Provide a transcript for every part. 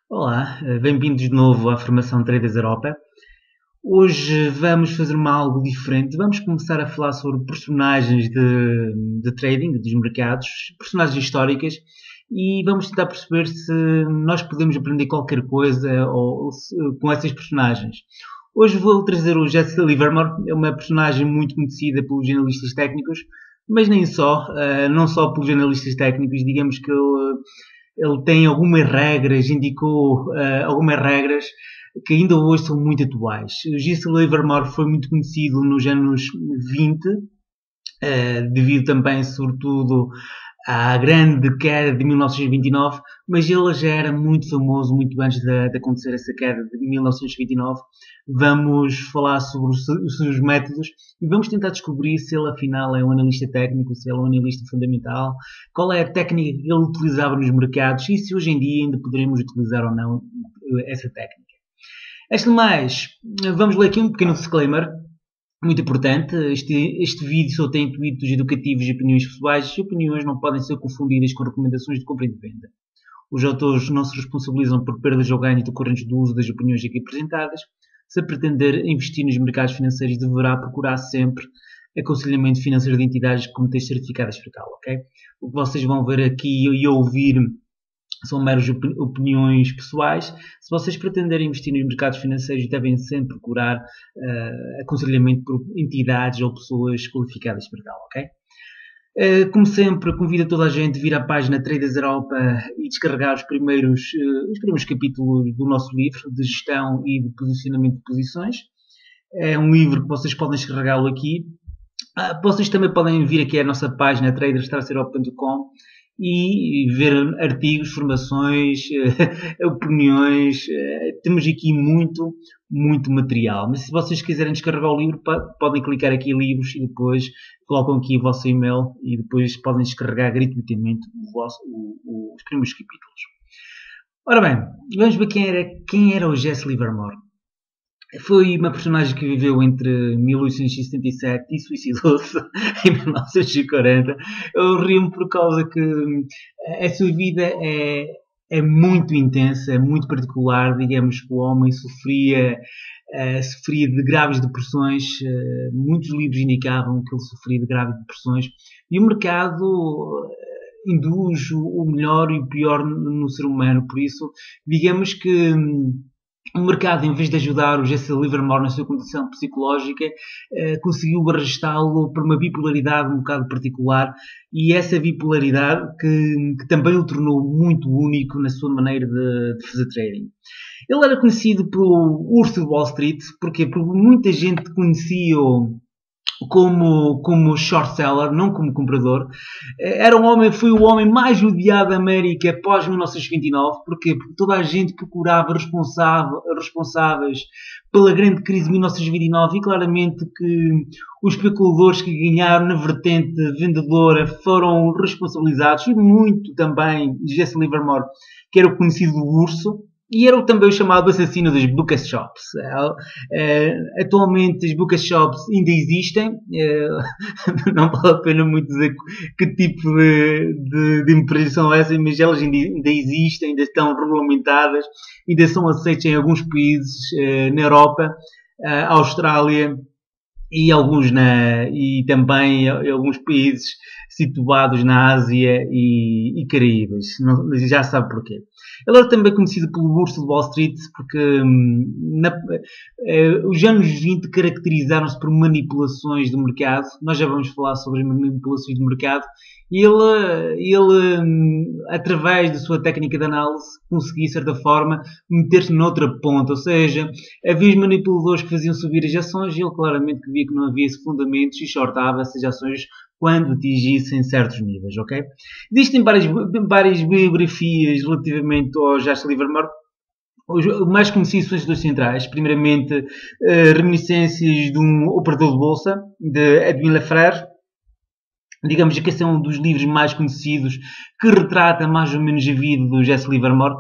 Olá, bem-vindos de novo à Formação Traders Europa. Hoje vamos fazer algo diferente. Vamos começar a falar sobre personagens de trading, dos mercados, personagens históricas, e vamos tentar perceber se nós podemos aprender qualquer coisa com essas personagens. Hoje vou trazer o Jesse Livermore, é uma personagem muito conhecida pelos jornalistas técnicos, mas nem só, não só pelos jornalistas técnicos, digamos que ele tem algumas regras, indicou algumas regras que ainda hoje são muito atuais. O Jesse Livermore foi muito conhecido nos anos 20, devido também, sobretudo, à grande queda de 1929, mas ele já era muito famoso muito antes de acontecer essa queda de 1929. Vamos falar sobre os seus métodos e vamos tentar descobrir se ele afinal é um analista técnico, se ele é um analista fundamental, qual é a técnica que ele utilizava nos mercados e se hoje em dia ainda poderemos utilizar ou não essa técnica. Antes de mais, vamos ler aqui um pequeno disclaimer muito importante. Este vídeo só tem intuitos educativos e opiniões pessoais. As opiniões não podem ser confundidas com recomendações de compra e de venda. Os autores não se responsabilizam por perdas ou ganhos decorrentes do uso das opiniões aqui apresentadas. Se pretender investir nos mercados financeiros, deverá procurar sempre aconselhamento financeiro de entidades com comitês certificadas para tal, ok? O que vocês vão ver aqui e ouvir são meras opiniões pessoais. Se vocês pretenderem investir nos mercados financeiros, devem sempre procurar aconselhamento por entidades ou pessoas qualificadas para tal, ok? Como sempre, convido toda a gente a vir à página Traders Europa e descarregar os primeiros capítulos do nosso livro de gestão e de posicionamento de posições. É um livro que vocês podem descarregá-lo aqui. Vocês também podem vir aqui à nossa página traders-europa.com e ver artigos, formações, opiniões. Temos aqui muito material. Mas se vocês quiserem descarregar o livro, podem clicar aqui em livros e depois colocam aqui o vosso e-mail e depois podem descarregar gratuitamente os primeiros capítulos. Ora bem, vamos ver quem era o Jesse Livermore. Foi uma personagem que viveu entre 1877 e suicidou-se em 1940. Eu rio-me por causa que a sua vida é muito intensa, é muito particular. Digamos que o homem sofria de graves depressões. Muitos livros indicavam que ele sofria de graves depressões. E o mercado induz o melhor e o pior no ser humano. Por isso, digamos que o mercado, em vez de ajudar o Jesse Livermore na sua condição psicológica, conseguiu arrastá-lo para uma bipolaridade um bocado particular, e essa bipolaridade que também o tornou muito único na sua maneira de fazer trading. Ele era conhecido pelo urso de Wall Street, porque muita gente conhecia-o como short seller, não como comprador. Foi o homem mais odiado da América após 1929, porque toda a gente procurava responsáveis pela grande crise de 1929 e claramente que os especuladores que ganharam na vertente vendedora foram responsabilizados, e muito também Jesse Livermore, que era o conhecido do urso. E era também o chamado assassino das book shops. Atualmente as book shops ainda existem. Não vale a pena muito dizer que tipo de empresas são essas, mas elas ainda existem, ainda estão regulamentadas, ainda são aceitas em alguns países na Europa, Austrália e também em alguns países situados na Ásia e Caraíbas. Já sabe porquê. Ele era também conhecido pelo urso de Wall Street porque os anos 20 caracterizaram-se por manipulações de mercado. Nós já vamos falar sobre as manipulações de mercado. E ele, através da sua técnica de análise, conseguia, de certa forma, meter-se noutra ponta. Ou seja, havia os manipuladores que faziam subir as ações e ele claramente via que não havia fundamentos e shortava essas ações quando atingissem certos níveis, ok? Existem várias biografias relativamente ao Jesse Livermore. Os mais conhecidos são os dois centrais. Primeiramente, Reminiscências de um Operador de Bolsa, de Edwin Lafrère. Digamos que esse é um dos livros mais conhecidos que retrata mais ou menos a vida do Jesse Livermore.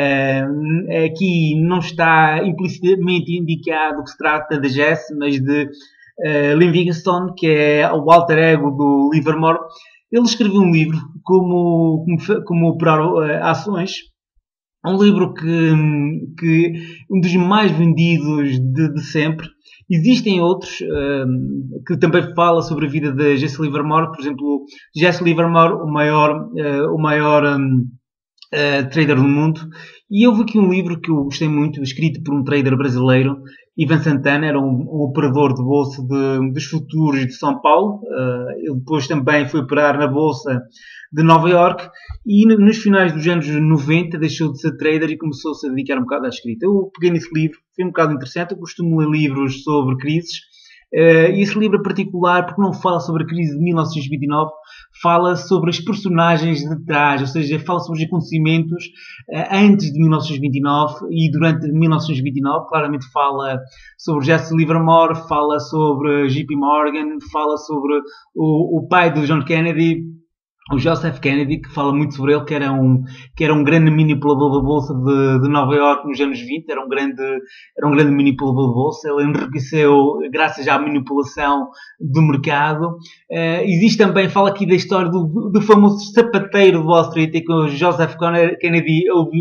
Aqui não está implicitamente indicado que se trata de Jesse, mas de Livingstone, que é o alter ego do Livermore. Ele escreveu um livro como operar ações É um livro que um dos mais vendidos de sempre. Existem outros que também fala sobre a vida de Jesse Livermore, por exemplo, Jesse Livermore, o maior trader do mundo. E houve aqui um livro que eu gostei muito, escrito por um trader brasileiro, Ivan Santana, era um operador de bolsa dos futuros de São Paulo. Ele depois também foi operar na bolsa de Nova York e nos finais dos anos 90 deixou de ser trader e começou-se a dedicar um bocado à escrita. Eu peguei nesse livro, foi um bocado interessante. Eu costumo ler livros sobre crises. E esse livro é particular porque não fala sobre a crise de 1929, fala sobre as personagens de trás, ou seja, fala sobre os acontecimentos antes de 1929 e durante 1929. Claramente fala sobre Jesse Livermore, fala sobre JP Morgan, fala sobre o pai do John Kennedy, o Joseph Kennedy, que fala muito sobre ele, que era um grande manipulador da Bolsa de Nova York nos anos 20, era um grande manipulador da Bolsa, ele enriqueceu graças à manipulação do mercado. Existe também, fala aqui da história do famoso sapateiro de Wall Street, em que o Joseph Kennedy ouviu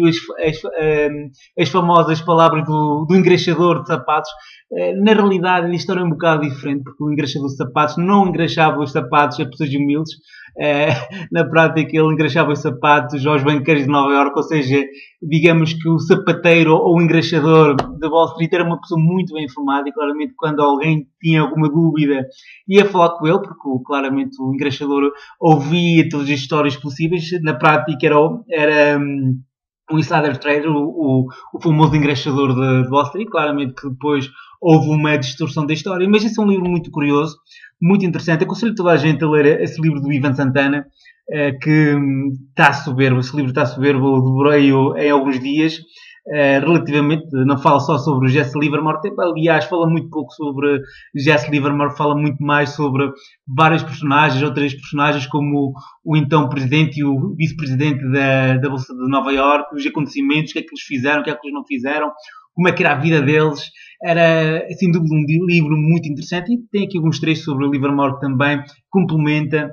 as famosas palavras do engraxador de sapatos. Na realidade, a história é um bocado diferente, porque o engraxador de sapatos não engraxava os sapatos a pessoas humildes. Na prática, ele engraxava os sapatos aos banqueiros de Nova Iorque, ou seja, digamos que o sapateiro ou o engraxador da Wall Street era uma pessoa muito bem informada e claramente quando alguém tinha alguma dúvida ia falar com ele, porque claramente o engraxador ouvia todas as histórias possíveis. Na prática era um insider trader, o famoso engraxador de Wall Street. Claramente que depois houve uma distorção da história, mas esse é um livro muito curioso, muito interessante. Aconselho toda a gente a ler esse livro do Ivan Santana, que está soberbo. Esse livro está soberbo, eu devorei-o em alguns dias. Relativamente, não fala só sobre o Jesse Livermore, aliás, fala muito pouco sobre Jesse Livermore, fala muito mais sobre vários personagens, outras personagens como o então presidente e o vice-presidente da Bolsa de Nova Iorque, os acontecimentos, o que é que eles fizeram, o que é que eles não fizeram, como é que era a vida deles. Era, sem dúvida, um livro muito interessante e tem aqui alguns trechos sobre o Livermore que também complementa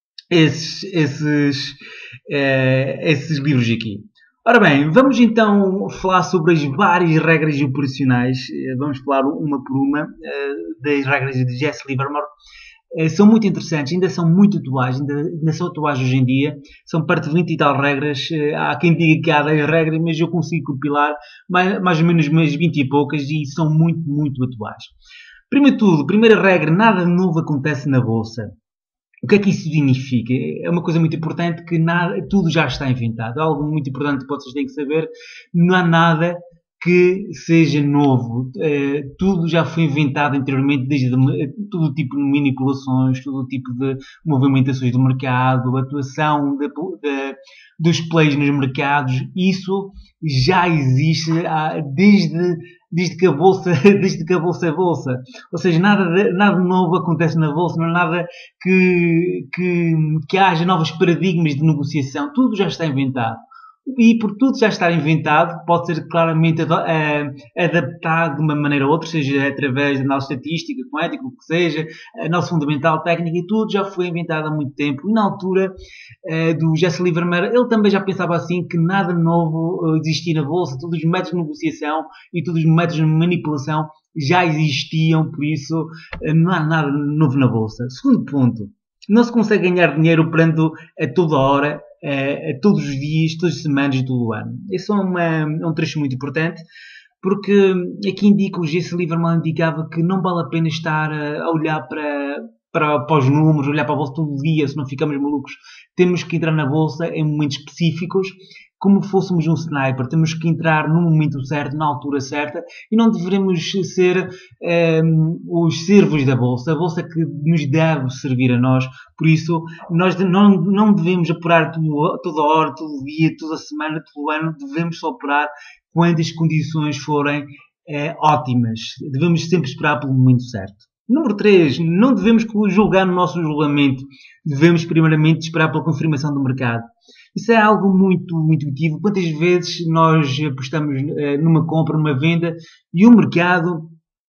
esses livros aqui. Ora bem, vamos então falar sobre as várias regras operacionais. Vamos falar uma por uma das regras de Jesse Livermore. São muito interessantes, ainda são muito atuais, ainda são atuais hoje em dia. São perto de 20 e tal regras. Há quem diga que há 10 regras, mas eu consigo compilar mais ou menos umas 20 e poucas e são muito, muito atuais. Primeiro de tudo, primeira regra, nada novo acontece na Bolsa. O que é que isso significa? É uma coisa muito importante que tudo já está inventado. É algo muito importante que vocês têm que saber. Não há nada que seja novo. Tudo já foi inventado anteriormente, desde todo tipo de manipulações, todo tipo de movimentações do mercado, atuação dos players nos mercados. Isso já existe desde que a bolsa é bolsa. Ou seja, nada novo acontece na bolsa, não há nada que haja novos paradigmas de negociação. Tudo já está inventado. E por tudo já estar inventado, pode ser claramente adaptado de uma maneira ou outra, seja através de análise estatística, quântica, o que seja, análise fundamental, técnica, e tudo já foi inventado há muito tempo. E na altura do Jesse Livermore, ele também já pensava assim, que nada novo existia na Bolsa, todos os métodos de negociação e todos os métodos de manipulação já existiam, por isso não há nada novo na Bolsa. Segundo ponto, não se consegue ganhar dinheiro operando a toda hora, todos os dias, todas as semanas e todo o ano. Esse é um trecho muito importante, porque aqui indica, o Jesse Livermore indicava que não vale a pena estar a olhar para os números, olhar para a bolsa todo dia, se não ficamos malucos. Temos que entrar na bolsa em momentos específicos, como fôssemos um sniper. Temos que entrar no momento certo, na altura certa, e não devemos ser os servos da bolsa. A bolsa é que nos deve servir a nós. Por isso, nós não devemos operar toda hora, todo dia, toda semana, todo ano. Devemos só operar quando as condições forem ótimas. Devemos sempre esperar pelo momento certo. Número 3. Não devemos julgar no nosso julgamento. Devemos primeiramente esperar pela confirmação do mercado. Isso é algo muito intuitivo. Quantas vezes nós apostamos numa compra, numa venda e o mercado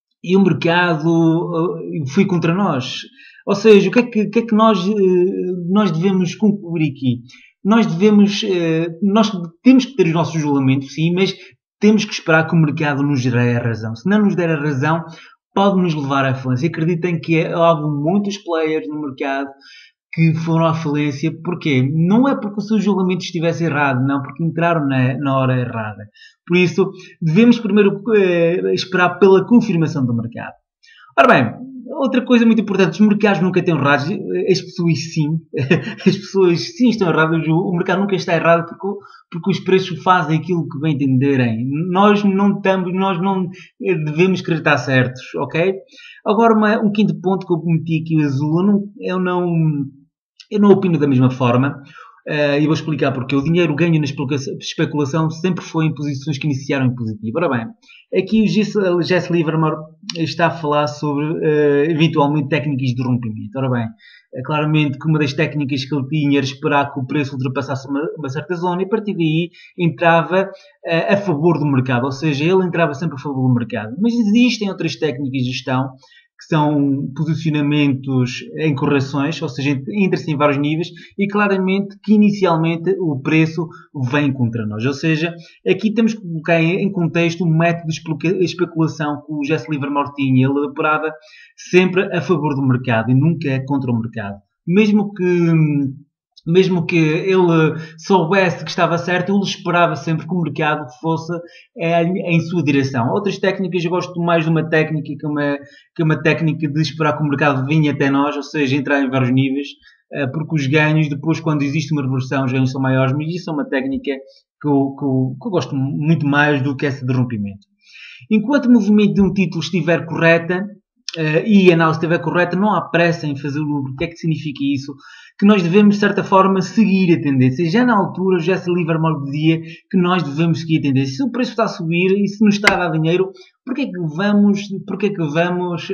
foi contra nós? Ou seja, o que é que nós devemos concluir aqui? nós temos que ter os nossos julgamentos, sim, mas temos que esperar que o mercado nos dê a razão. Se não nos der a razão, pode nos levar à falência. Acreditem que há muitos players no mercado que foram à falência. Porquê? Não é porque o seu julgamento estivesse errado, não, porque entraram na hora errada. Por isso, devemos primeiro esperar pela confirmação do mercado. Ora bem, outra coisa muito importante, os mercados nunca estão errados, as pessoas sim, as pessoas sim estão erradas, o mercado nunca está errado porque os preços fazem aquilo que bem entenderem. Nós não devemos querer estar certos, ok? Agora, um quinto ponto que eu meti aqui o azul, eu não opino da mesma forma. E vou explicar porque o dinheiro ganho na especulação sempre foi em posições que iniciaram em positivo. Ora bem, aqui o Jesse Livermore está a falar sobre eventualmente técnicas de rompimento. Ora bem, claramente que uma das técnicas que ele tinha era esperar que o preço ultrapassasse uma certa zona e a partir daí entrava a favor do mercado, ou seja, ele entrava sempre a favor do mercado. Mas existem outras técnicas de gestão que são posicionamentos em correções, ou seja, entra-se em vários níveis e claramente que inicialmente o preço vem contra nós. Ou seja, aqui temos que colocar em contexto o método de especulação que o Jesse Livermore tinha. Ele operava sempre a favor do mercado e nunca contra o mercado. Mesmo que ele soubesse que estava certo, ele esperava sempre que o mercado fosse em sua direção. Outras técnicas, eu gosto mais de uma técnica que é uma técnica de esperar que o mercado venha até nós, ou seja, entrar em vários níveis, porque os ganhos, depois quando existe uma reversão, os ganhos são maiores, mas isso é uma técnica que eu gosto muito mais do que essa de rompimento. Enquanto o movimento de um título estiver correta, e a análise estiver correta, não há pressa em fazer o lucro. O que é que significa isso? Que nós devemos, de certa forma, seguir a tendência. Já na altura, o Jesse Livermore dizia que nós devemos seguir a tendência. Se o preço está a subir e se nos está a dar dinheiro, porquê é que vamos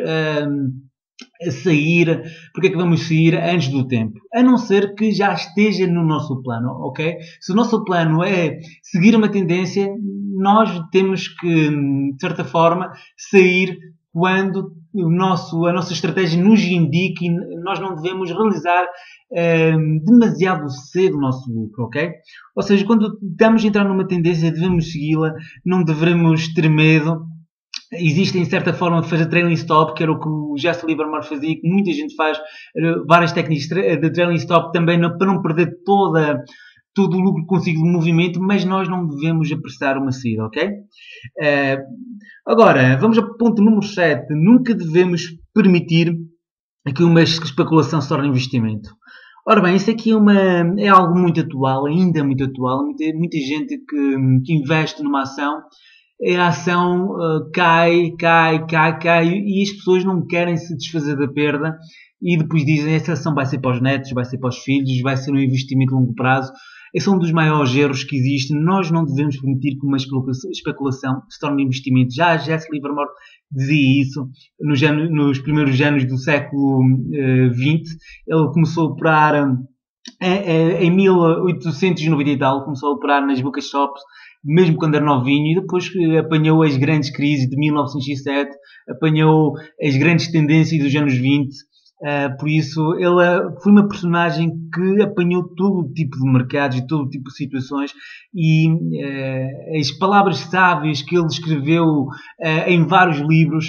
sair? Porquê é que vamos sair antes do tempo? A não ser que já esteja no nosso plano, ok? Se o nosso plano é seguir uma tendência, nós temos que, de certa forma, sair quando a nossa estratégia nos indica e nós não devemos realizar demasiado cedo o nosso lucro, ok? Ou seja, quando estamos a entrar numa tendência, devemos segui-la, não devemos ter medo. Existem, de certa forma, de fazer trailing stop, que era o que o Jesse Livermore fazia, que muita gente faz, várias técnicas de trailing stop também, para não perder todo o lucro consigo do movimento, mas nós não devemos apressar uma saída, ok? Agora, vamos ao ponto número 7. Nunca devemos permitir que uma especulação se torne investimento. Ora bem, isso aqui é algo muito atual, ainda muito atual. Muita gente que investe numa ação, a ação cai e as pessoas não querem se desfazer da perda e depois dizem essa ação vai ser para os netos, vai ser para os filhos, vai ser um investimento a longo prazo. Esse é um dos maiores erros que existe. Nós não devemos permitir que uma especulação se torne investimento. Já Jesse Livermore dizia isso nos primeiros anos do século XX. Ele começou a operar em 1890 e tal, começou a operar nas book shops, mesmo quando era novinho, e depois apanhou as grandes crises de 1907, apanhou as grandes tendências dos anos 20. Por isso, ele foi uma personagem que apanhou todo o tipo de mercados e todo o tipo de situações e as palavras sábias que ele escreveu em vários livros,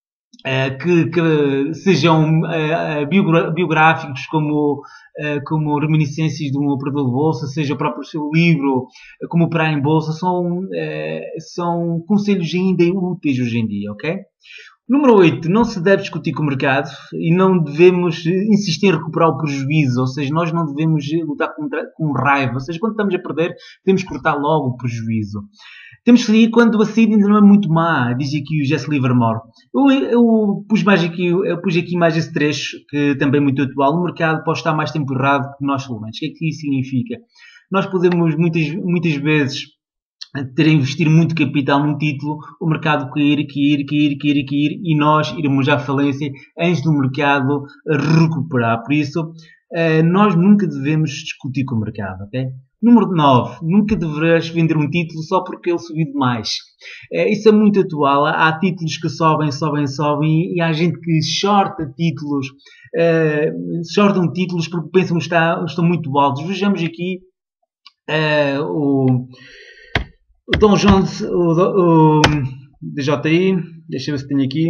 que sejam biográficos como Reminiscências de um Operador de Bolsa, seja o próprio seu livro, como operar em Bolsa, são conselhos ainda úteis hoje em dia, ok? Número 8. Não se deve discutir com o mercado e não devemos insistir em recuperar o prejuízo, ou seja, nós não devemos lutar com raiva, ou seja, quando estamos a perder, temos que cortar logo o prejuízo. Temos que sair quando a saída ainda não é muito má, diz aqui o Jesse Livermore. Eu pus aqui mais esse trecho, que também é muito atual. O mercado pode estar mais tempo errado que nós solamente. O que é que isso significa? Nós podemos muitas vezes ter a investir muito capital num título, o mercado cair e nós irmos à falência antes do mercado recuperar. Por isso, nós nunca devemos discutir com o mercado, ok? Número 9. Nunca deverás vender um título só porque ele subiu demais. Isso é muito atual. Há títulos que sobem e há gente que shorta títulos, shortam títulos porque pensam que estão muito altos. Vejamos aqui O Tom Jones, o DJI, deixa eu ver se tenho aqui.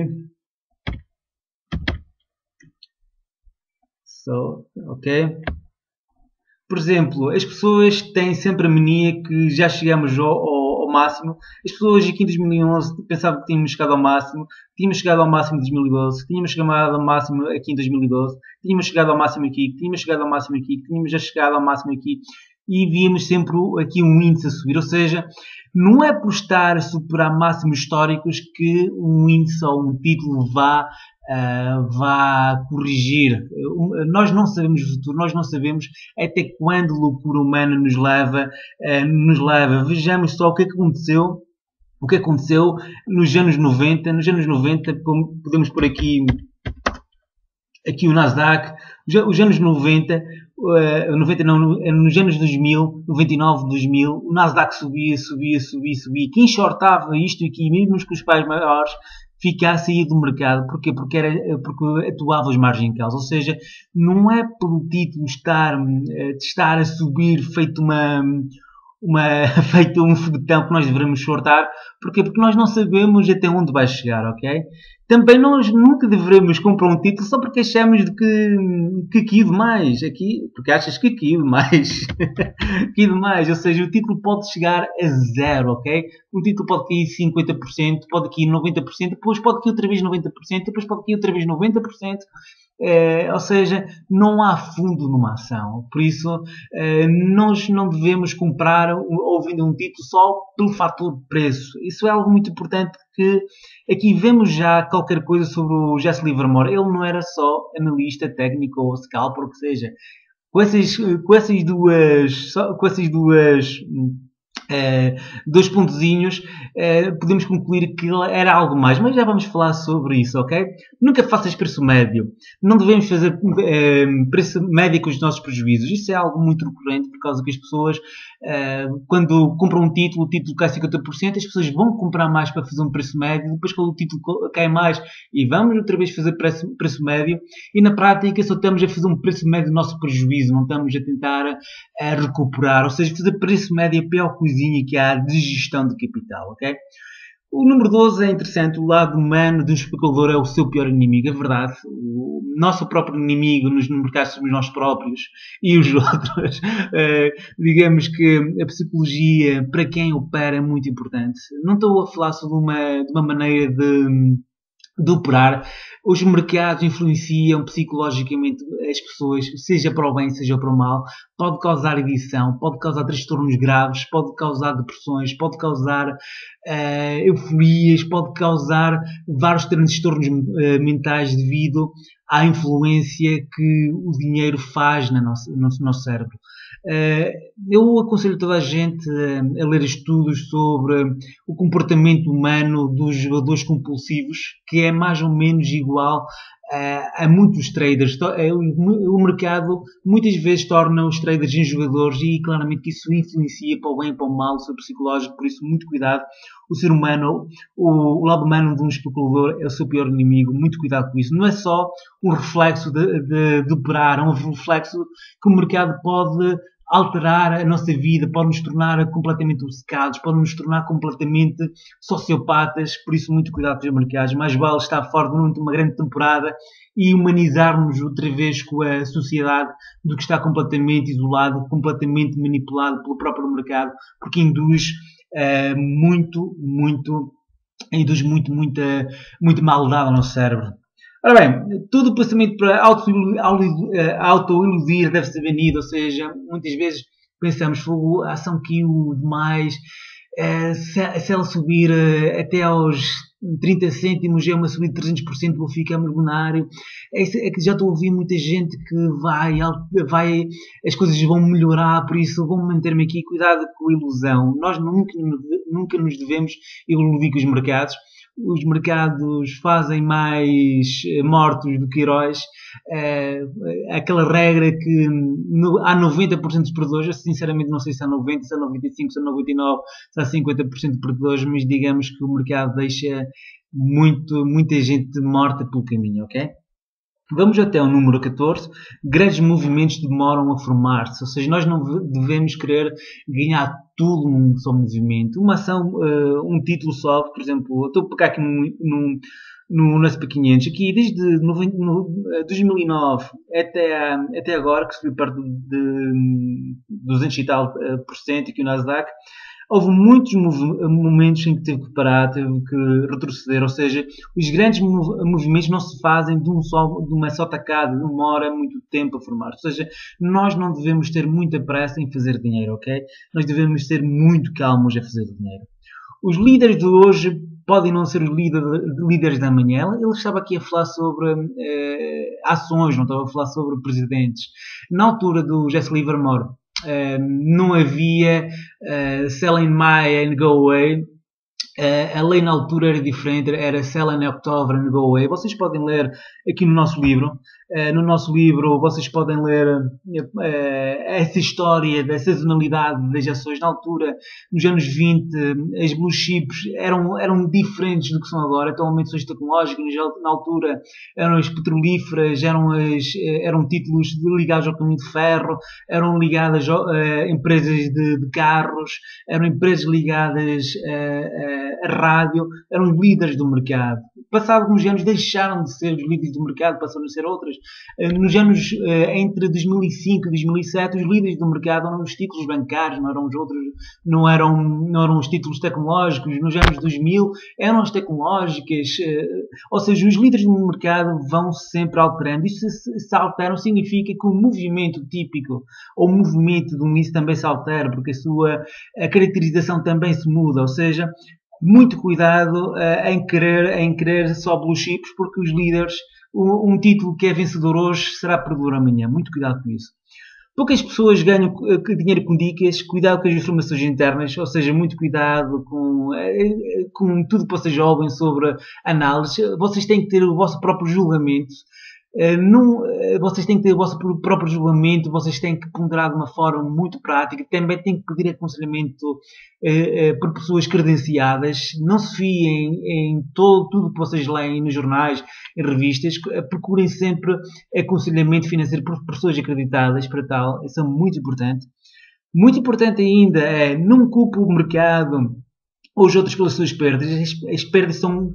Ok. Por exemplo, as pessoas têm sempre a mania que já chegamos ao máximo. As pessoas aqui em 2011 pensavam que tínhamos chegado ao máximo em 2012, tínhamos chegado ao máximo aqui em 2012, tínhamos chegado ao máximo aqui, tínhamos chegado ao máximo aqui, tínhamos já chegado ao máximo aqui e víamos sempre aqui um índice a subir. Ou seja, não é por estar a superar máximos históricos que um índice ou um título vá corrigir. Nós não sabemos o futuro, nós não sabemos até quando a loucura humana nos leva. Vejamos só o que aconteceu nos anos 90. Nos anos 90, podemos pôr aqui o Nasdaq, os anos 90, 90 não, nos anos 2000, 99, 2000, o Nasdaq subia. Quem shortava isto aqui, mesmo com os pais maiores, saía do mercado. Porquê? Porque atuava os margens em causa. Ou seja, não é pelo título estar a subir feito feito um foguetão que nós devemos shortar. Porquê? Porque nós não sabemos até onde vai chegar, ok? Também nós nunca devemos comprar um título só porque achamos que caiu demais. Porque achas que caiu demais. Caiu demais. Ou seja, o título pode chegar a zero, ok? Um título pode cair 50%, pode cair 90%, depois pode cair outra vez 90%, depois pode cair outra vez 90%. Ou seja, não há fundo numa ação. Por isso, nós não devemos comprar ou vender um título só pelo fator preço. Isso é algo muito importante, que aqui vemos já qualquer coisa sobre o Jesse Livermore. Ele não era só analista técnico ou scalper, ou que seja. Com essas duas dois pontozinhos, podemos concluir que era algo mais, mas já vamos falar sobre isso, ok? Nunca faças preço médio. Não devemos fazer preço médio com os nossos prejuízos. Isso é algo muito recorrente, por causa que as pessoas, quando compram um título, o título cai 50%, as pessoas vão comprar mais para fazer um preço médio, depois quando o título cai mais, e vamos outra vez fazer preço médio, e na prática só estamos a fazer um preço médio do nosso prejuízo, não estamos a tentar recuperar. Ou seja, fazer preço médio é a pior coisinha que há de gestão de capital, ok? O número 12 é interessante. O lado humano do especulador é o seu pior inimigo. É verdade. O nosso próprio inimigo nos mercados somos nós próprios e os outros. Digamos que a psicologia, para quem opera, é muito importante. Não estou a falar sobre uma maneira de operar. Os mercados influenciam psicologicamente as pessoas, seja para o bem, seja para o mal. Pode causar edição, pode causar transtornos graves, pode causar depressões, pode causar euforias, pode causar vários transtornos mentais devido à influência que o dinheiro faz no nosso cérebro. Eu aconselho toda a gente a ler estudos sobre o comportamento humano dos jogadores compulsivos, que é mais ou menos igual a muitos traders. O mercado muitas vezes torna os traders em jogadores, e claramente que isso influencia para o bem e para o mal, o seu psicológico. Por isso, muito cuidado. O ser humano, o lado humano de um especulador é o seu pior inimigo. Muito cuidado com isso. Não é só um reflexo de operar, é um reflexo que o mercado pode alterar a nossa vida, pode nos tornar completamente obcecados, pode nos tornar completamente sociopatas. Por isso, muito cuidado com os mercados. Mais vale estar fora durante uma grande temporada e humanizar-nos outra vez com a sociedade, do que estar completamente isolado, completamente manipulado pelo próprio mercado, porque induz muita maldade ao nosso cérebro. Ora bem, todo o pensamento para auto-iludir deve ser banido. Ou seja, muitas vezes pensamos, a ação caiu demais, se ela subir até aos 30 cêntimos é uma subida de 300%, vou ficar milionário. É que já estou a ouvir muita gente que as coisas vão melhorar, por isso vou manter-me aqui. Cuidado com a ilusão. Nós nunca nos devemos iludir com os mercados. Os mercados fazem mais mortos do que heróis. Aquela regra que há 90% de perdedores. Eu sinceramente não sei se há 90%, se há 95%, se há 99%, se há 50% de perdedores, mas digamos que o mercado deixa muita gente morta pelo caminho, ok? Vamos até o número 14. Grandes movimentos demoram a formar-se. Ou seja, nós não devemos querer ganhar tudo num só movimento. Uma ação, um título só, por exemplo, eu estou a pegar aqui no SP500, aqui desde 2009 até agora, que subiu perto de 200 e tal por cento, aqui o Nasdaq, houve muitos momentos em que teve que parar, teve que retroceder, ou seja, os grandes movimentos não se fazem de uma só tacada, demora muito tempo a formar. Ou seja, nós não devemos ter muita pressa em fazer dinheiro, ok? Nós devemos ser muito calmos a fazer dinheiro. Os líderes de hoje podem não ser os líderes da manhã. Ele estava aqui a falar sobre ações, não estava a falar sobre presidentes. Na altura do Jesse Livermore, não havia sell in May and go away. A lei na altura era diferente, era sell in October and go away. Vocês podem ler aqui no nosso livro. No nosso livro vocês podem ler essa história da sazonalidade das ações. Na altura, nos anos 20, as blue chips eram diferentes do que são agora. Atualmente são as tecnológicas, na altura eram as petrolíferas, eram títulos ligados ao caminho de ferro, eram ligadas a empresas de carros, eram empresas ligadas a rádio, eram líderes do mercado. Passados alguns anos deixaram de ser os líderes do mercado, passaram a ser outras. Nos anos entre 2005 e 2007, os líderes do mercado eram os títulos bancários, não eram os outros, não eram os títulos tecnológicos. Nos anos 2000 eram as tecnológicas, ou seja, os líderes do mercado vão sempre alterando. Isso se alteram significa que o movimento típico ou o movimento do índice também se altera, porque a caracterização também se muda, ou seja, muito cuidado em querer só blue chips, porque os líderes, um título que é vencedor hoje será perdedor amanhã. Muito cuidado com isso. Poucas pessoas ganham dinheiro com dicas, cuidado com as informações internas, ou seja, muito cuidado com tudo que vocês ouvem sobre análise. Vocês têm que ter o vosso próprio julgamento. Vocês têm que ter o vosso próprio julgamento, vocês têm que ponderar de uma forma muito prática, também têm que pedir aconselhamento por pessoas credenciadas. Não se fiem em tudo que vocês leem nos jornais, em revistas. Procurem sempre aconselhamento financeiro por pessoas acreditadas para tal. Isso é muito importante. Muito importante ainda é não culpe o mercado ou os outros pelas suas perdas. As perdas são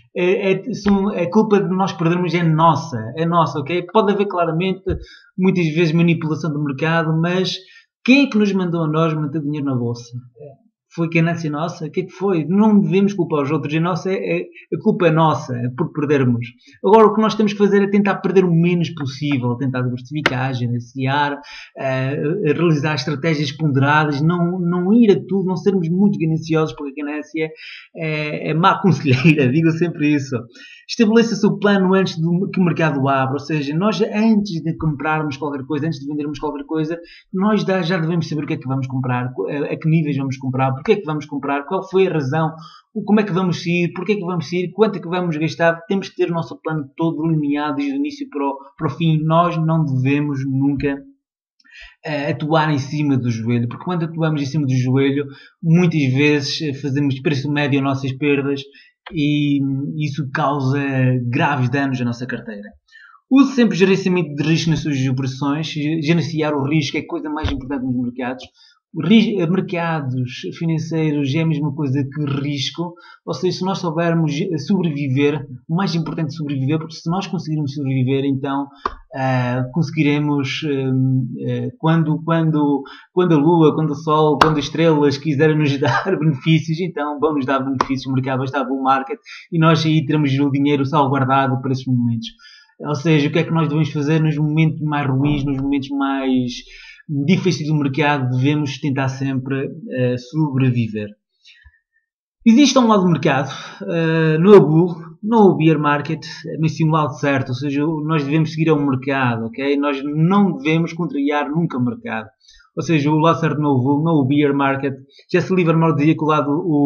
a culpa de nós perdermos é nossa, ok? Pode haver claramente muitas vezes manipulação do mercado, mas quem é que nos mandou a nós manter dinheiro na bolsa? Foi ganância nossa? O que é que foi? Não devemos culpar os outros. A culpa é nossa por perdermos. Agora, o que nós temos que fazer é tentar perder o menos possível, tentar diversificar, gerenciar, realizar estratégias ponderadas, não ir a tudo, não sermos muito gananciosos, porque a ganância é má conselheira, digo sempre isso. Estabeleça o seu plano antes que o mercado abra, ou seja, nós antes de comprarmos qualquer coisa, antes de vendermos qualquer coisa, nós já devemos saber o que é que vamos comprar, a que níveis vamos comprar, porque é que vamos comprar, qual foi a razão, como é que vamos sair, porque é que vamos sair, quanto é que vamos gastar. Temos que ter o nosso plano todo delineado desde o início para o fim. Nós não devemos nunca atuar em cima do joelho, porque quando atuamos em cima do joelho, muitas vezes fazemos preço médio às nossas perdas e isso causa graves danos à nossa carteira. Use sempre gerenciamento de risco nas suas operações. Gerenciar o risco é a coisa mais importante nos mercados. Mercados financeiros é a mesma coisa que risco, ou seja, se nós soubermos sobreviver, o mais importante é sobreviver, porque se nós conseguirmos sobreviver, então conseguiremos, quando a Lua, quando o Sol, quando as estrelas quiserem nos dar benefícios, então vão nos dar benefícios, o mercado vai estar bull market e nós aí teremos o dinheiro salvaguardado para esses momentos. Ou seja, o que é que nós devemos fazer nos momentos mais ruins, nos momentos mais difíceis do mercado? Devemos tentar sempre sobreviver. Existe um lado do mercado, não é o bull, não é o bear market, mas sim o lado certo, ou seja, nós devemos seguir ao mercado, ok? Nós não devemos contrariar nunca o mercado. Ou seja, o lado certo não é o bull, não é o bear market. Jesse Livermore dizia que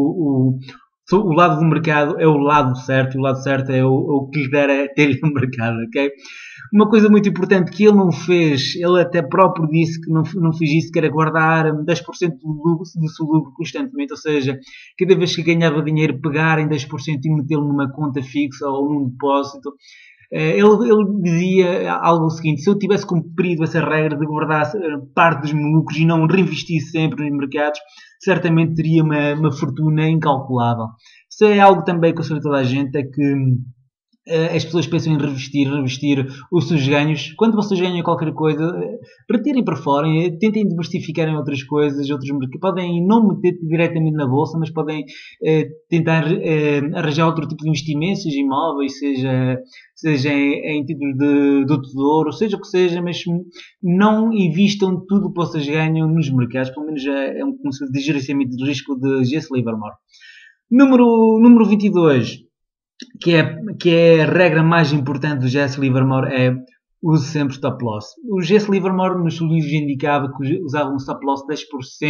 o lado do mercado é o lado certo, e o lado certo é o que lhe der ter no mercado, ok? Uma coisa muito importante que ele não fez, ele até próprio disse que não fez isso, que era guardar 10% do seu lucro constantemente, ou seja, cada vez que ganhava dinheiro, pegar em 10% e metê-lo numa conta fixa ou num depósito. Ele dizia algo o seguinte: se eu tivesse cumprido essa regra de guardar parte dos lucros e não reinvestir sempre nos mercados, certamente teria uma fortuna incalculável. Isso é algo também que eu sou de toda a gente, é que as pessoas pensam em revestir os seus ganhos. Quando vocês ganham qualquer coisa, retirem para fora, tentem diversificar em outras coisas, outros mercados. Podem não meter diretamente na bolsa, mas podem tentar arranjar outro tipo de investimentos, seja imóveis, seja em títulos do tesouro, seja o que seja, mas não invistam tudo o que vocês ganham nos mercados. Pelo menos é um conceito de gerenciamento de risco de Jesse Livermore. Número 22. Que é a regra mais importante do Jesse Livermore, é use sempre stop loss. O Jesse Livermore nos livros indicava que usava um stop loss de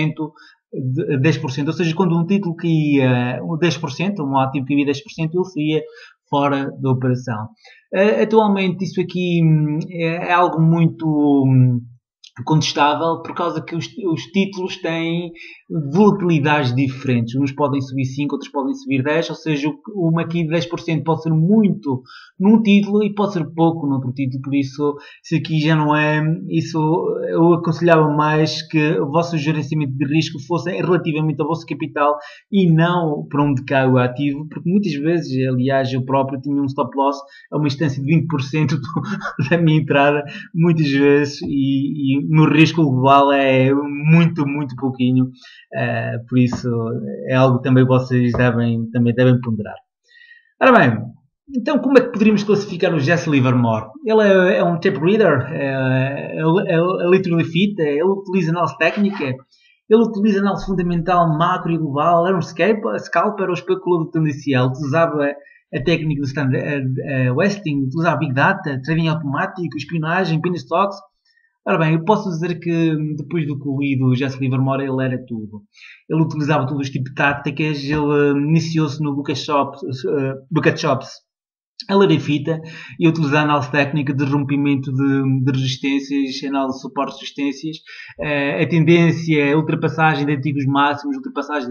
10%, ou seja, quando um título caía 10%, um ativo caía 10%, ele saía fora da operação. Atualmente isso aqui é algo muito contestável, por causa que os títulos têm volatilidades diferentes. Uns podem subir 5, outros podem subir 10, ou seja, uma aqui de 10% pode ser muito num título e pode ser pouco noutro título. Por isso aqui já não é isso. Eu aconselhava mais que o vosso gerenciamento de risco fosse relativamente ao vosso capital e não para onde cai o ativo, porque muitas vezes, aliás, eu próprio tinha um stop loss a uma instância de 20% da minha entrada, muitas vezes, e no risco global é muito, muito pouquinho. Por isso é algo que também vocês também devem ponderar. Ora bem, então como é que poderíamos classificar o Jesse Livermore? Ele é um tape reader, é literally fit, ele utiliza análise técnica, ele utiliza análise fundamental, macro e global, era um scalper ou especulador tendencial, utilizava a técnica do standard Westing, utilizava Big Data, trading automático, espionagem, penny stocks. Ora bem, eu posso dizer que depois do que li do Jesse Livermore, ele era tudo. Ele utilizava todos os tipos de táticas, ele iniciou-se no Bucket Shops, a ler em fita e utilizar a análise técnica de rompimento de resistências, análise de suporte de resistências, a tendência, a ultrapassagem de antigos máximos, ultrapassagem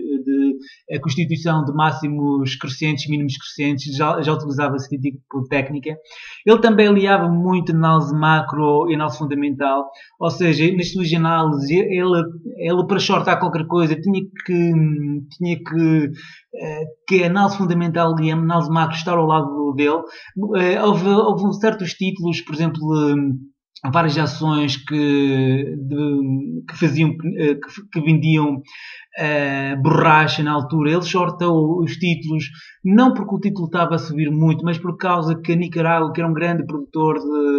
a constituição de máximos crescentes, mínimos crescentes, já utilizava esse tipo de técnica. Ele também aliava muito análise macro e análise fundamental, ou seja, nas suas análises, ele para shortar qualquer coisa tinha que a análise fundamental e a análise macro estar ao lado dele. Houve certos títulos, por exemplo, várias ações que vendiam borracha na altura. Ele shortou os títulos, não porque o título estava a subir muito, mas por causa que a Nicarágua, que era um grande produtor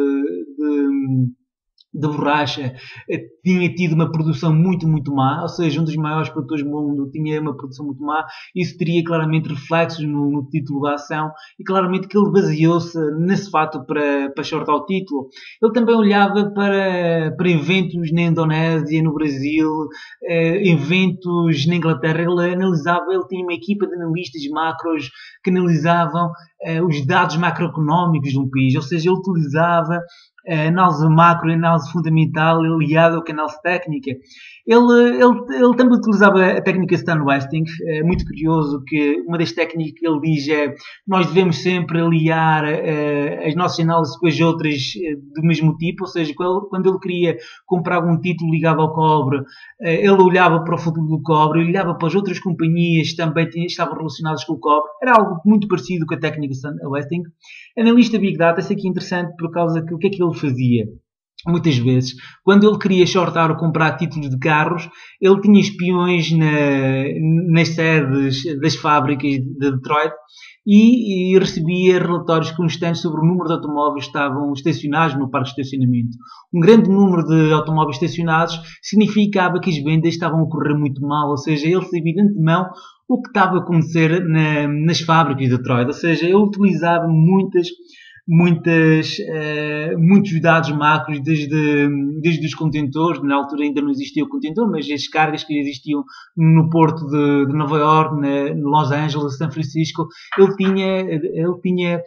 de borracha, tinha tido uma produção muito, muito má, ou seja, um dos maiores produtores do mundo tinha uma produção muito má. Isso teria claramente reflexos no título da ação e claramente que ele baseou-se nesse fato para shortar o título. Ele também olhava para eventos na Indonésia, no Brasil, eventos na Inglaterra. Ele tinha uma equipa de analistas macros que analisavam os dados macroeconómicos de um país, ou seja, ele utilizava a análise macro e a análise fundamental aliada ao que a análise técnica. Ele também utilizava a técnica Stan Westing. É muito curioso que uma das técnicas que ele diz é nós devemos sempre aliar as nossas análises com as outras do mesmo tipo, ou seja, quando ele queria comprar algum título ligado ao cobre, ele olhava para o futuro do cobre, olhava para as outras companhias que também estavam relacionadas com o cobre. Era algo muito parecido com a técnica Stan Westing. Analista Big Data, isso aqui é interessante por causa que o que é que ele fazia? Muitas vezes, quando ele queria shortar ou comprar títulos de carros, ele tinha espiões nas sedes das fábricas de Detroit e recebia relatórios constantes sobre o número de automóveis que estavam estacionados no parque de estacionamento. Um grande número de automóveis estacionados significava que as vendas estavam a correr muito mal, ou seja, ele sabia de antemão o que estava a acontecer nas fábricas de Detroit, ou seja, ele utilizava muitos dados macros, desde os contentores. Na altura ainda não existia o contentor, mas as cargas que existiam no porto de Nova York, Los Angeles, São Francisco. Ele tinha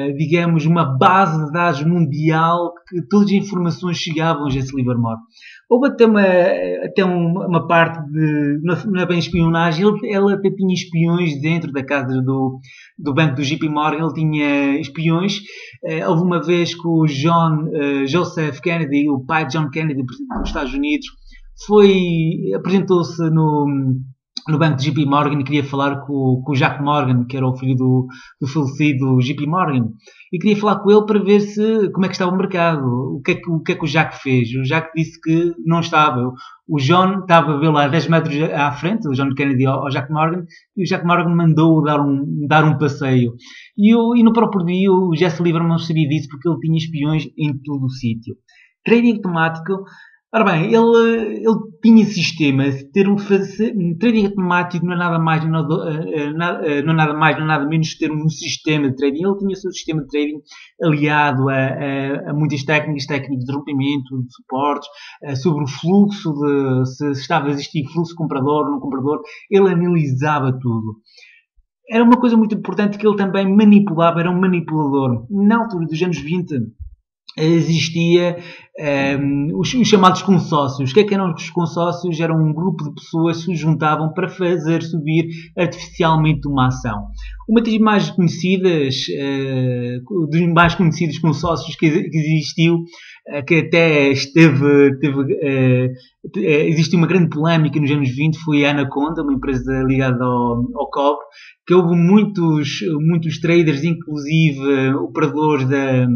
digamos, uma base de dados mundial que todas as informações chegavam a Jesse Livermore. Houve até uma parte de, não é bem espionagem, ele até tinha espiões dentro da casa do banco do JP Morgan, ele tinha espiões. Houve uma vez que o Joseph Kennedy, o pai de John Kennedy, presidente dos Estados Unidos, apresentou-se no banco de JP Morgan e queria falar com o Jack Morgan, que era o filho do falecido JP Morgan, e queria falar com ele para ver como é que estava o mercado, o que é que o Jack fez. O Jack disse que não estava. O John estava a vê-lo a 10 metros à frente, o John Kennedy ao Jack Morgan, e o Jack Morgan mandou dar um passeio. E no próprio dia o Jesse Livermore sabia disso porque ele tinha espiões em todo o sítio. Trading automático. Ora bem, ele tinha sistema. Trading automático não é nada mais, não é nada menos ter um sistema de trading. Ele tinha o seu sistema de trading aliado a muitas técnicas de rompimento, de suportes, sobre o fluxo, se estava a existir fluxo comprador ou não comprador. Ele analisava tudo. Era uma coisa muito importante que ele também manipulava, era um manipulador. Na altura dos anos 20, existia os chamados consórcios. O que é que eram os consórcios? Era um grupo de pessoas que se juntavam para fazer subir artificialmente uma ação. Uma das mais conhecidas, dos mais conhecidos consórcios que existiu, que até existiu uma grande polémica nos anos 20, foi a Anaconda, uma empresa ligada ao cobre, que houve muitos traders, inclusive operadores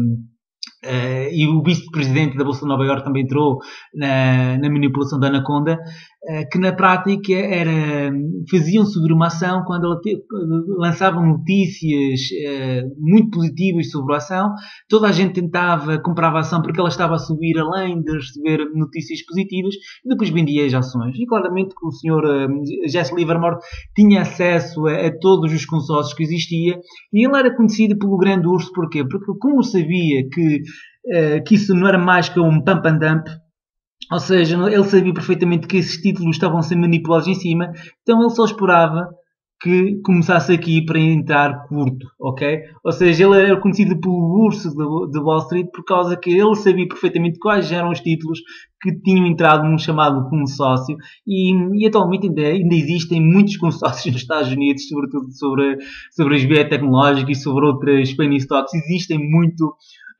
e o vice-presidente da Bolsa de Nova Iorque também entrou na manipulação da Anaconda, que na prática faziam subir uma ação quando ela lançavam notícias muito positivas sobre a ação. Toda a gente comprava a ação porque ela estava a subir além de receber notícias positivas e depois vendia as ações. E claramente que o senhor Jesse Livermore tinha acesso a todos os consórcios que existia e ele era conhecido pelo grande urso. Porquê? Porque como sabia que isso não era mais que um pump and dump, ou seja, ele sabia perfeitamente que esses títulos estavam a ser manipulados em cima, então ele só esperava que começasse aqui para entrar curto, ok? Ou seja, ele era conhecido pelo urso de Wall Street por causa que ele sabia perfeitamente quais eram os títulos que tinham entrado num chamado consórcio e atualmente ainda existem muitos consórcios nos Estados Unidos, sobretudo sobre as biotecnológicas e sobre outras penny stocks. Existem muito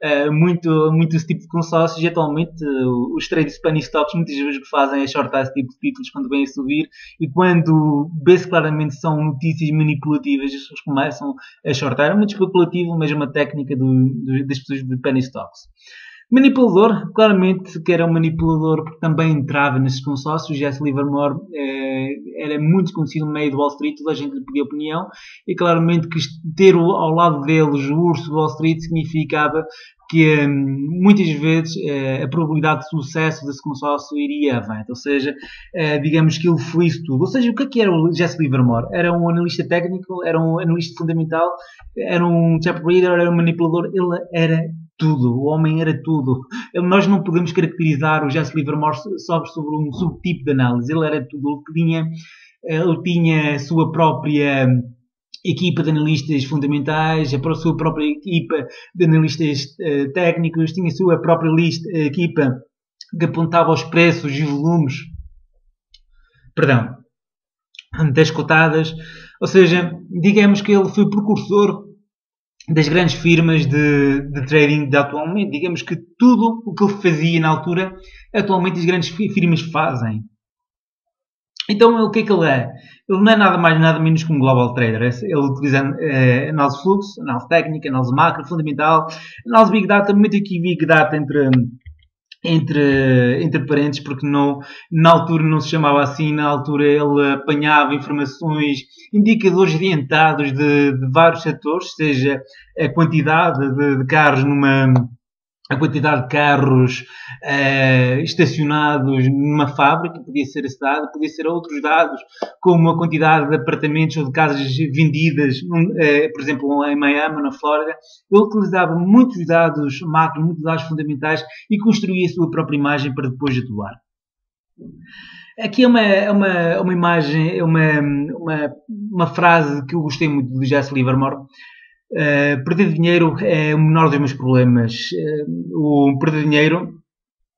esse tipo de consórcios e atualmente os traders penny stocks muitas vezes o que fazem é shortar esse tipo de títulos quando vêm a subir e quando vê-se claramente são notícias manipulativas as pessoas começam a shortar. É muito especulativo, mas é uma técnica das pessoas de penny stocks. Manipulador, claramente que era um manipulador porque também entrava nesses consórcios. Jesse Livermore era muito conhecido no meio do Wall Street, toda a gente lhe pedia opinião e claramente que ter ao lado deles o urso do Wall Street significava que muitas vezes a probabilidade de sucesso desse consórcio iria avante, ou seja, digamos que ele foi isso tudo. Ou seja, o que era o Jesse Livermore? Era um analista técnico, era um analista fundamental, era um chap reader, era um manipulador, ele era tudo, o homem era tudo. Nós não podemos caracterizar o Jesse Livermore só sobre um subtipo de análise, ele era tudo, ele tinha a sua própria equipa de analistas fundamentais, a sua própria equipa de analistas técnicos, tinha a sua própria equipa que apontava os preços e volumes, das cotadas, ou seja, digamos que ele foi o precursor das grandes firmas de trading de atualmente. Digamos que tudo o que ele fazia na altura, atualmente as grandes firmas fazem. Então, o que é que ele é? Ele não é nada mais, nada menos que um global trader. Ele utiliza análise de fluxo, análise técnica, análise macro, fundamental, análise big data. Meto aqui big data entre parênteses, porque na altura não se chamava assim. Na altura ele apanhava informações, indicadores orientados de vários setores, seja a quantidade de carros a quantidade de carros estacionados numa fábrica, podia ser esse dado, podia ser outros dados, como a quantidade de apartamentos ou de casas vendidas, por exemplo, em Miami, na Flórida. Ele utilizava muitos dados macro, muitos dados fundamentais e construía a sua própria imagem para depois atuar. Aqui é uma imagem, uma frase que eu gostei muito do Jesse Livermore. Perder dinheiro é o menor dos meus problemas. O perder dinheiro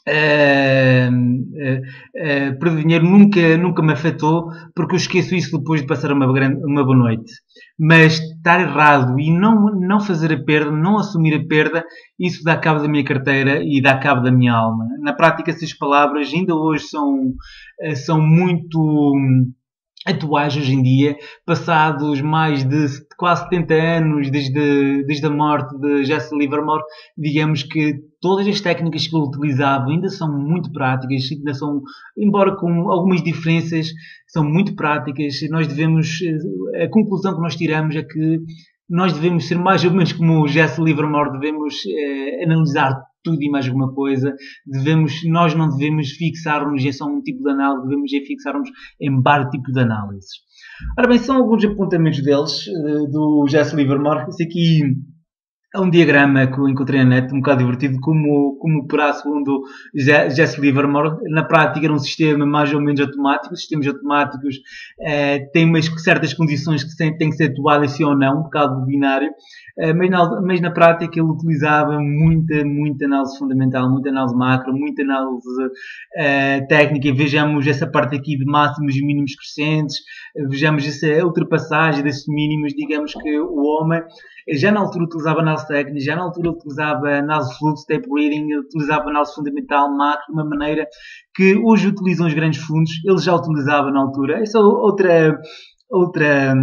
Perder dinheiro nunca me afetou, porque eu esqueço isso depois de passar uma boa noite. Mas estar errado e não fazer a perda, não assumir a perda, isso dá cabo da minha carteira e dá cabo da minha alma. Na prática, essas palavras ainda hoje são muito atuais hoje em dia, passados mais de quase 70 anos desde a morte de Jesse Livermore. Digamos que todas as técnicas que ele utilizava ainda são muito práticas, ainda são, embora com algumas diferenças, são muito práticas. Nós devemos, a conclusão que nós tiramos é que nós devemos ser mais ou menos como o Jesse Livermore, devemos analisar tudo e mais alguma coisa. Nós não devemos fixar-nos em só um tipo de análise, devemos fixar-nos em vários tipos de análises. Ora bem, são alguns apontamentos deles, do Jesse Livermore. Esse aqui é um diagrama que eu encontrei na net, um bocado divertido, como operar segundo Jesse Livermore. Na prática era um sistema mais ou menos automático. Os sistemas automáticos têm certas condições que têm que ser atuadas sim ou não, um bocado binário. Mas na prática ele utilizava muita análise fundamental, muita análise macro, muita análise técnica. Vejamos essa parte aqui de máximos e mínimos crescentes, vejamos essa ultrapassagem desses mínimos. Digamos que o homem já na altura utilizava análise técnica, já na altura utilizava análise de fluxo, tape reading, utilizava análise fundamental, macro, de uma maneira que hoje utilizam os grandes fundos, ele já utilizava na altura. Essa é outra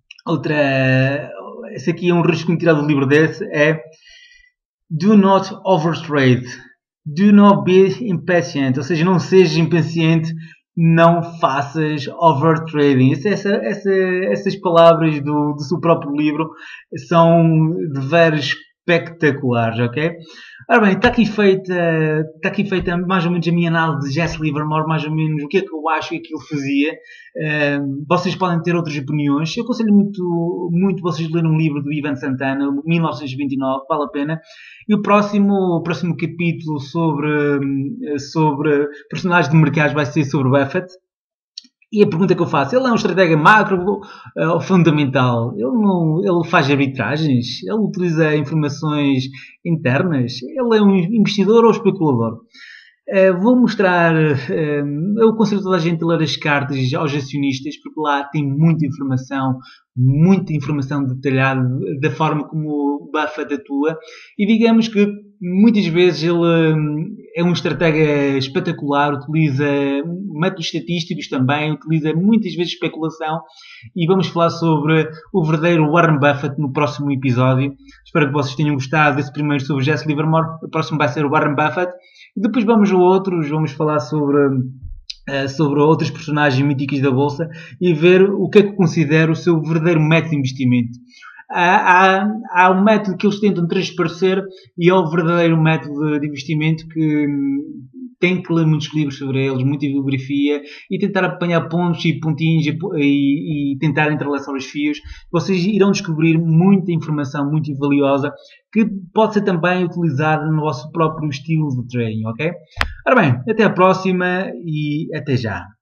esse aqui é um risco que tirado do livro desse, é do not overtrade, do not be impatient, ou seja, não sejas impaciente, não faças overtrading. Essas palavras do seu próprio livro são de veras espetaculares, ok? Ora bem, está aqui feita mais ou menos a minha análise de Jesse Livermore, mais ou menos o que é que eu acho que ele fazia. Vocês podem ter outras opiniões. Eu aconselho muito vocês lerem um livro do Ivan Santana, 1929, vale a pena. E o próximo capítulo sobre personagens de mercados vai ser sobre Buffett. E a pergunta que eu faço, ele é um estratega macro ou fundamental? Ele faz arbitragens? Ele utiliza informações internas? Ele é um investidor ou especulador? Vou mostrar, eu aconselho toda a gente a ler as cartas aos acionistas, porque lá tem muita informação detalhada da forma como o Buffett atua, e digamos que muitas vezes ele é um estratega espetacular, utiliza métodos estatísticos também, utiliza muitas vezes especulação, e vamos falar sobre o verdadeiro Warren Buffett no próximo episódio. Espero que vocês tenham gostado desse primeiro sobre Jesse Livermore. O próximo vai ser o Warren Buffett. E depois vamos falar sobre outros personagens míticos da Bolsa e ver o que é que considero o seu verdadeiro método de investimento. Há um método que eles tentam transparecer e é o verdadeiro método de investimento que tem que ler muitos livros sobre eles, muita bibliografia e tentar apanhar pontos e pontinhos e tentar entrelaçar os fios. Vocês irão descobrir muita informação muito valiosa que pode ser também utilizada no vosso próprio estilo de trading, ok? Ora bem, até a próxima e até já!